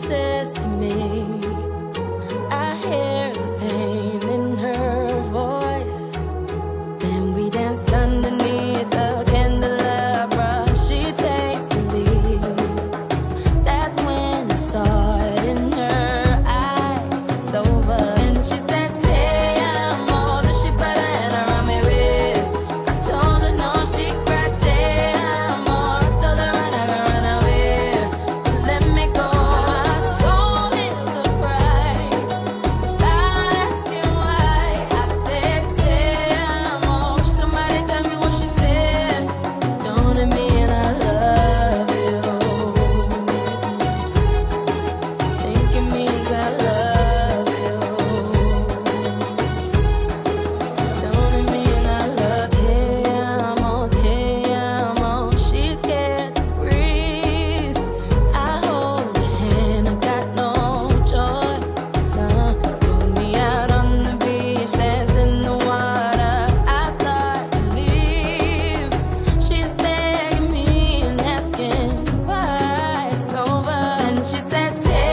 says to me, I hear the pain in her voice. Then we danced underneath the candelabra. She takes the lead. That's when I saw it in her eyes. It's over. And she said, "Te amo." Then she put her hand around my waist. I told her no, she cried, "Te amo." I told her run, I can run away, but let me go. My soul is afraid, without asking why. I said, "Te amo." Somebody tell me what she said. Don't it mean I love you? Think it means I love you. Don't it mean I love you? Te amo. She's scared to breathe. I hold her hand, I got no choice. Put me out on the beach, danced in the water. I start to leave. She's begging me and asking why it's over. And she said,